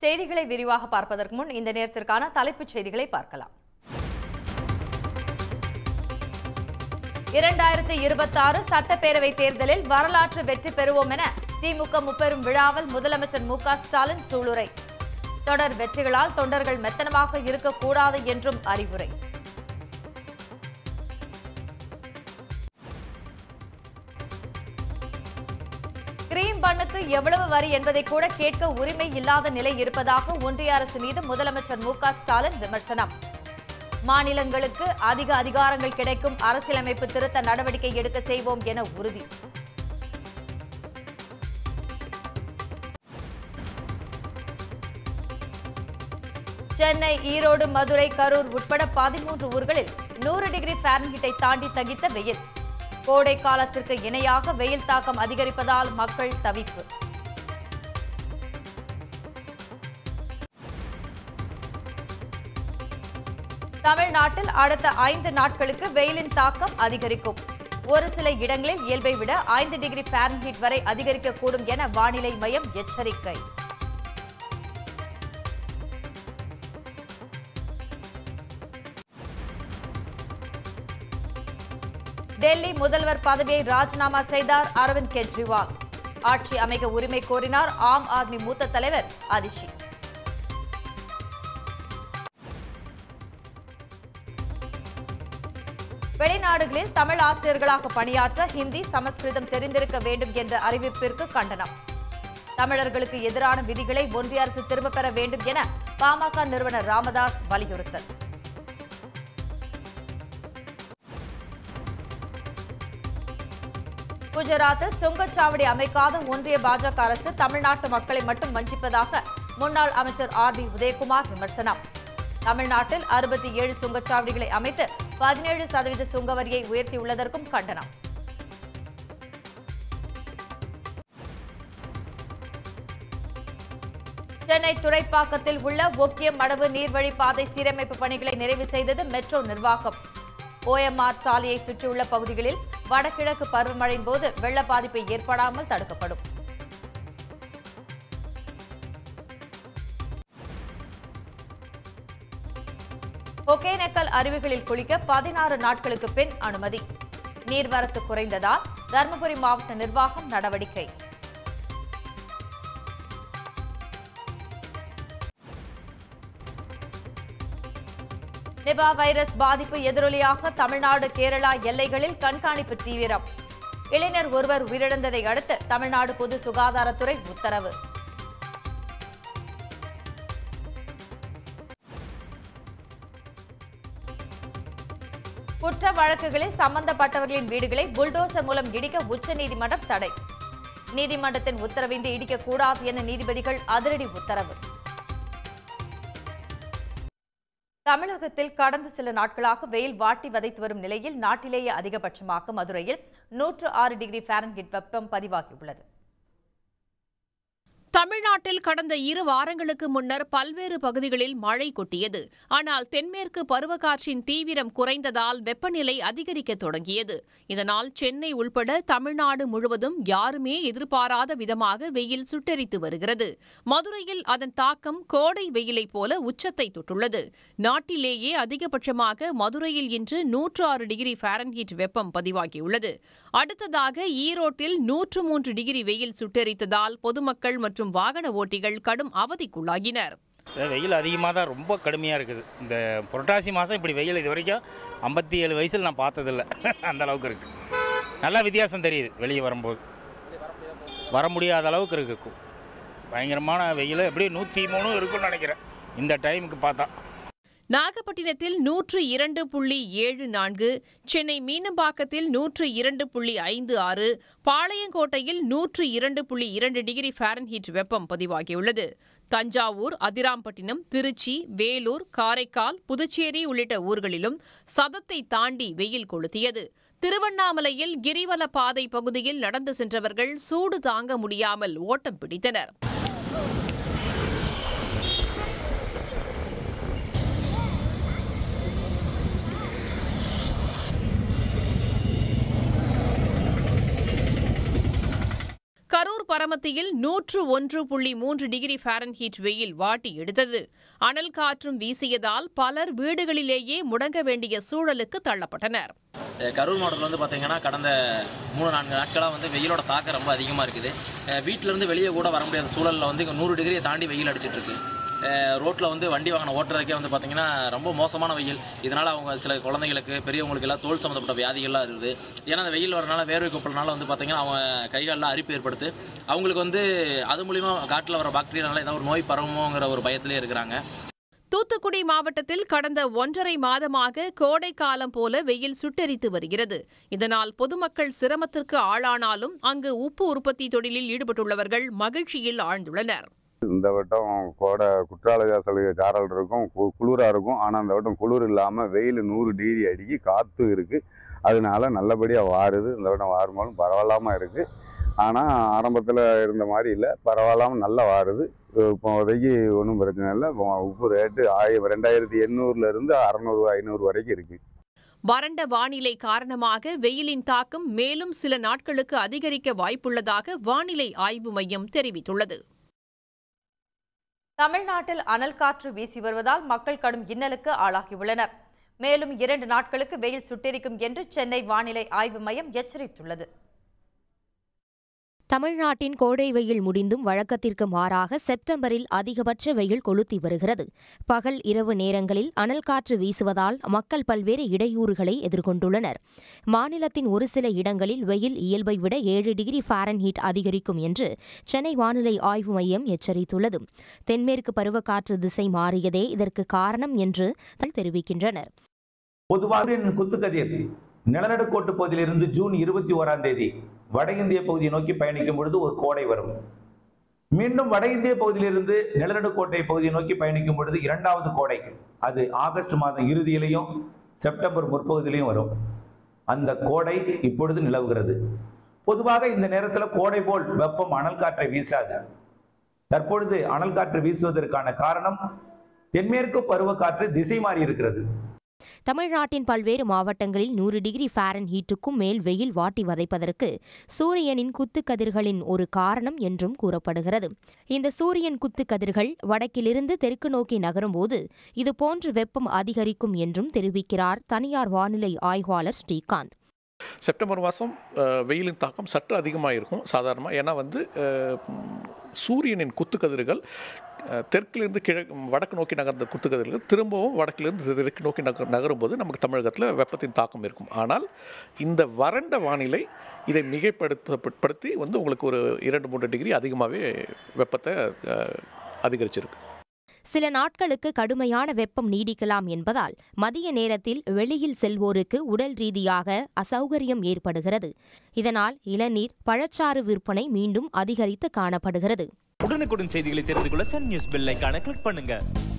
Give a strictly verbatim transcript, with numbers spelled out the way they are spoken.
செய்திகளை விரிவாக பார்ப்பதற்கு முன் இந்த நேரத்திற்கான தலைப்புச் செய்திகளை பார்க்கலாம். இரண்டாயிரத்தி இருபத்தி ஆறு சட்டப்பேரவை தேர்தலில் வரலாற்று வெற்றி பெறுவோம் என திமுக முப்பெரும் விழாவில் முதலமைச்சர் மு க ஸ்டாலின் சூளுரை. தொடர் வெற்றிகளால் தொண்டர்கள் மெத்தனமாக இருக்கக்கூடாது என்றும் அறிவுரை. கிரீம் பண்ணுக்கு எவ்வளவு வரி என்பதை கூட கேட்க உரிமை இல்லாத நிலை இருப்பதாக ஒன்றிய அரசு மீது முதலமைச்சர் மு க ஸ்டாலின் விமர்சனம். மாநிலங்களுக்கு அதிக அதிகாரங்கள் கிடைக்கும் அரசியலமைப்பு திருத்த நடவடிக்கை எடுக்க செய்வோம் என உறுதி. சென்னை, ஈரோடு, மதுரை, கரூர் உட்பட பதிமூன்று ஊர்களில் நூறு டிகிரி ஃபாரன்ஹீட்டை தாண்டி தகித்த வெயில். கோடை காலத்திற்கு இணையாக வெயில் தாக்கம் அதிகரிப்பதால் மக்கள் தவிப்பு. தமிழ்நாட்டில் அடுத்த ஐந்து நாட்களுக்கு வெயிலின் தாக்கம் அதிகரிக்கும். ஒரு சில இடங்களில் இயல்பை விட ஐந்து டிகிரி ஃபாரன்ஹீட் வரை அதிகரிக்கக்கூடும் என வானிலை மையம் எச்சரிக்கை. டெல்லி முதல்வர் பதவியை ராஜினாமா செய்தார் அரவிந்த் கெஜ்ரிவால். ஆட்சி அமைக்க உரிமை கோரினார் ஆம் ஆத்மி மூத்த தலைவர் அதிஷி. வெளிநாடுகளில் தமிழ் ஆசிரியர்களாக பணியாற்ற ஹிந்தி, சமஸ்கிருதம் தெரிந்திருக்க வேண்டும் என்ற அறிவிப்பிற்கு கண்டனம். தமிழர்களுக்கு எதிரான விதிகளை ஒன்றிய அரசு திரும்பப் பெற வேண்டும் என பாமக நிறுவனர் ராமதாஸ் வலியுறுத்தல். குஜராத்தில் சுங்கச்சாவடி அமைக்காத ஒன்றிய பாஜக அரசு தமிழ்நாட்டு மக்களை மட்டும் வஞ்சிப்பதாக முன்னாள் அமைச்சர் ஆர் பி உதயகுமார் விமர்சனம். தமிழ்நாட்டில் அறுபத்தி ஏழு சுங்கச்சாவடிகளை அமைத்து பதினேழு சதவீத சுங்க வரியை உயர்த்தியுள்ளதற்கும் கண்டனம். சென்னை துறைப்பாக்கத்தில் உள்ள ஒக்கியம் மடவு நீர்வழி பாதை சீரமைப்பு பணிகளை நிறைவு செய்தது மெட்ரோ நிர்வாகம். ஓ எம் ஆர் சாலையை சுற்றியுள்ள பகுதிகளில் வடகிழக்கு பருவமழையின் போது வெள்ள பாதிப்பு ஏற்படாமல் தடுக்கப்படும். ஒகேனக்கல் அருவிகளில் குளிக்க பதினாறு நாட்களுக்கு பின் அனுமதி. நீர்வரத்து குறைந்ததால் தருமபுரி மாவட்ட நிர்வாகம் நடவடிக்கை. நிபா வைரஸ் பாதிப்பு எதிரொலியாக தமிழ்நாடு, கேரளா எல்லைகளில் கண்காணிப்பு தீவிரம். இளைஞர் ஒருவர் உயிரிழந்ததை அடுத்து தமிழ்நாடு பொது சுகாதாரத்துறை உத்தரவு. குற்ற வழக்குகளில் சம்பந்தப்பட்டவர்களின் வீடுகளை புல்டோசர் மூலம் இடிக்க உச்சநீதிமன்றம் தடை. நீதிமன்றத்தின் உத்தரவின்றி இடிக்கக்கூடாது என நீதிபதிகள் அதிரடி உத்தரவு. தமிழகத்தில் கடந்த சில நாட்களாக வெயில் வாட்டி வதைத்து வரும் நிலையில் நாட்டிலேயே அதிகபட்சமாக மதுரையில் நூற்று ஆறு டிகிரி ஃபாரன்ஹீட் வெப்பம் பதிவாகியுள்ளது. தமிழ்நாட்டில் கடந்த இரு வாரங்களுக்கு முன்னர் பல்வேறு பகுதிகளில் மழை கொட்டியது. ஆனால் தென்மேற்கு பருவக்காற்றின் தீவிரம் குறைந்ததால் வெப்பநிலை அதிகரிக்க தொடங்கியது. இதனால் சென்னை உள்பட தமிழ்நாடு முழுவதும் யாருமே எதிர்பாராத விதமாக வெயில் சுட்டெரித்து வருகிறது. மதுரையில் அதன் தாக்கம் கோடை வெயிலைப் போல உச்சத்தை தொட்டுள்ளது. நாட்டிலேயே அதிகபட்சமாக மதுரையில் இன்று நூற்று ஆறு டிகிரி ஃபாரன்ஹீட் வெப்பம் பதிவாகியுள்ளது. அடுத்ததாக ஈரோட்டில் நூற்று மூன்று டிகிரி வெயில் சுட்டெரித்ததால் பொதுமக்கள் மற்றும் வாகன ஓட்டிகள் கடும் அவதிக்குள்ளாகினர். வெயில் அதிகமாக தான், ரொம்ப கடுமையாக இருக்குது. இந்த புரட்டாசி மாதம் இப்படி வெயில் இது வரைக்கும் ஐம்பத்தி ஏழு வயசில் நான் பார்த்ததில்லை. அந்த அளவுக்கு இருக்குது. நல்லா வித்தியாசம் தெரியுது. வெளியே வரும்போது வர முடியாத அளவுக்கு இருக்குது. பயங்கரமான வெயில். எப்படி நூற்றி மூணு இருக்குன்னு நினைக்கிறேன் இந்த டைமுக்கு பார்த்தா. நாகப்பட்டினத்தில் நூற்று இரண்டு புள்ளி ஏழு நான்கு, சென்னை மீனம்பாக்கத்தில் நூற்று இரண்டு புள்ளி ஐந்து ஆறு, பாளையங்கோட்டையில் நூற்று இரண்டு புள்ளி இரண்டு டிகிரி ஃபாரன்ஹீட் வெப்பம் பதிவாகியுள்ளது. தஞ்சாவூர், அதிராம்பட்டினம், திருச்சி, வேலூர், காரைக்கால், புதுச்சேரி உள்ளிட்ட ஊர்களிலும் சதத்தை தாண்டி வெயில் கொளுத்தியது. திருவண்ணாமலையில் கிரிவல பாதை பகுதியில் நடந்து சென்றவர்கள் சூடு தாங்க முடியாமல் ஓட்டம் பிடித்தனர். கரூர் பரமத்தியில் நூற்று ஒன்று புள்ளி மூன்று டிகிரி ஃபாரன்ஹீட் வெயில் வாட்டி எடுத்தது. அனல் காற்றும் வீசியதால் பலர் வீடுகளிலேயே முடங்க வேண்டிய சூழலுக்கு தள்ளப்பட்டனர். கரூர் மாவட்டத்தில் வந்து பார்த்தீங்கன்னா கடந்த மூணு நான்கு நாட்களாக வந்து வெயிலோட தாக்கம் ரொம்ப அதிகமாக இருக்குது. வீட்டிலேருந்து வெளியே கூட வர முடியாத சூழலில் வந்து இங்கே நூறு டிகிரியை தாண்டி வெயில் அடிச்சிட்டு இருக்கு. ரோட்டில் வந்து வண்டி வாகனம் ஓட்டுறதுக்கே வந்து பார்த்தீங்கன்னா ரொம்ப மோசமான வெயில். இதனால் அவங்க சில குழந்தைங்களுக்கு பெரியவங்களுக்கு எல்லாம் தோல் சம்மந்தப்பட்ட வியாதிகள்லாம் இருக்குது. ஏன்னா அந்த வெயில் வரனால வேர்வை கொப்பளனால வந்து பார்த்தீங்கன்னா அவங்க கைகாலெலாம் அரிப்பு ஏற்படுத்து. அவங்களுக்கு வந்து அது மூலிமா காட்டில் வர பாக்டீரியானால ஏதாவது ஒரு நோய் பரவுமோங்கிற ஒரு பயத்திலே இருக்கிறாங்க. தூத்துக்குடி மாவட்டத்தில் கடந்த ஒன்றரை மாதமாக கோடை காலம் போல வெயில் சுட்டெரித்து வருகிறது. இதனால் பொதுமக்கள் சிரமத்திற்கு ஆளானாலும் அங்கு உப்பு உற்பத்தி தொழிலில் ஈடுபட்டுள்ளவர்கள் மகிழ்ச்சியில் ஆழ்ந்துள்ளனர். இந்த வட்டம் கோடை குற்றால சாரல் இருக்கும், குளிராக இருக்கும். ஆனால் அந்த வட்டம் குளிர் இல்லாமல் வெயில் நூறு டிகிரி அடிக்கி காற்று இருக்குது. அதனால நல்லபடியாக வாருது. இந்த வட்டம் வாருமாலும் பரவாயில்லாமல் இருக்குது. ஆனால் ஆரம்பத்தில் இருந்த மாதிரி இல்லை, பரவாயில்லாமல் நல்லா வாருது. இப்போதைக்கு ஒன்றும் பிரச்சனை இல்லை. உப்பு ரேட்டு ஆயிரம் ரெண்டாயிரத்தி எண்ணூறுல இருந்து அறநூறு ஐநூறு வரைக்கும் இருக்கு. வறண்ட வானிலை காரணமாக வெயிலின் தாக்கம் மேலும் சில நாட்களுக்கு அதிகரிக்க வாய்ப்புள்ளதாக வானிலை ஆய்வு மையம் தெரிவித்துள்ளது. தமிழ்நாட்டில் அனல் காற்று வீசி வருவதால் மக்கள் கடும் இன்னலுக்கு ஆளாகியுள்ளனர். மேலும் இரண்டு நாட்களுக்கு வெயில் சுட்டெரிக்கும் என்று சென்னை வானிலை ஆய்வு மையம் எச்சரித்துள்ளது. தமிழ்நாட்டின் கோடை வெயில் முடிந்தும் வழக்கத்திற்கு மாறாக செப்டம்பரில் அதிகபட்ச வெயில் கொளுத்தி வருகிறது. பகல் இரவு நேரங்களில் அனல் காற்று வீசுவதால் மக்கள் பல்வேறு இடையூறுகளை எதிர்கொண்டுள்ளனர். மாநிலத்தின் ஒரு சில இடங்களில் வெயில் இயல்பை விட ஏழு டிகிரி ஃபாரன்ஹீட் அதிகரிக்கும் என்று சென்னை வானிலை ஆய்வு மையம் எச்சரித்துள்ளது. தென்மேற்கு பருவக்காற்று திசை மாறியதே இதற்கு காரணம் என்று தெரிவிக்கின்றனர். பொதுவாக குத்துக்கதிர் நிலநடுக்கோட்டு பகுதியிலிருந்து ஜூன் இருபத்தி ஓராம் தேதி வட இந்திய பகுதியை நோக்கி பயணிக்கும் பொழுது ஒரு கோடை வரும். மீண்டும் வட இந்திய பகுதியிலிருந்து நிலநடுக்கோட்டை பகுதியை நோக்கி பயணிக்கும் பொழுது இரண்டாவது கோடை, அது ஆகஸ்ட் மாதம் இறுதியிலையும் செப்டம்பர் முற்பகுதியிலையும் வரும். அந்த கோடை இப்பொழுது நிலவுகிறது. பொதுவாக இந்த நேரத்தில் கோடை போல் வெப்பம் அனல் காற்றை வீசாது. தற்பொழுது அனல் காற்று வீசுவதற்கான காரணம் தென்மேற்கு பருவக்காற்று திசை மாறி இருக்கிறது. தமிழ்நாட்டின் பல்வேறு மாவட்டங்களில் நூறு டிகிரி ஃபாரன்ஹீட்டுக்கும் மேல் வெயில் வாட்டி வதைப்பதற்கு சூரியனின் குத்துக்கதிர்களின் ஒரு காரணம் என்றும் கூறப்படுகிறது. இந்த சூரியன் குத்துக்கதிர்கள் வடக்கிலிருந்து தெற்கு நோக்கி நகரும்போது இதுபோன்று வெப்பம் அதிகரிக்கும் என்றும் தெரிவிக்கிறார் தனியார் வானிலை ஆய்வாளர் ஸ்ரீகாந்த். செப்டம்பர் மாதம் வெயிலின் தாக்கம் சற்று அதிகமாக இருக்கும் சாதாரணமாக. ஏன்னா வந்து சூரியனின் குத்துக்கதிர்கள் தெற்கிலிருந்து கிழக்கு வடக்கு நோக்கி நகர்ந்த குத்துக்கதிர்கள் திரும்பவும் வடக்கிலிருந்து தெற்கு நோக்கி நகர் நகரும்போது நமக்கு தமிழகத்தில் வெப்பத்தின் தாக்கம் இருக்கும். ஆனால் இந்த வறண்ட வானிலை இதை மிகைப்படுத்தப்படுத்தி வந்து உங்களுக்கு ஒரு இரண்டு மூன்று டிகிரி அதிகமாகவே வெப்பத்தை அதிகரிச்சிருக்கு. சில நாட்களுக்கு கடுமையான வெப்பம் நீடிக்கலாம் என்பதால் மதிய நேரத்தில் வெளியில் செல்வோருக்கு உடல் ரீதியாக அசௌகரியம் ஏற்படுகிறது. இதனால் இளநீர், பழச்சாறு விற்பனை மீண்டும் அதிகரித்து காணப்படுகிறது. உடனுக்குடன் செய்திகளை தெரிந்து கொள்ள சன் நியூஸ் பெல் ஐகானை கிளிக் பண்ணுங்க.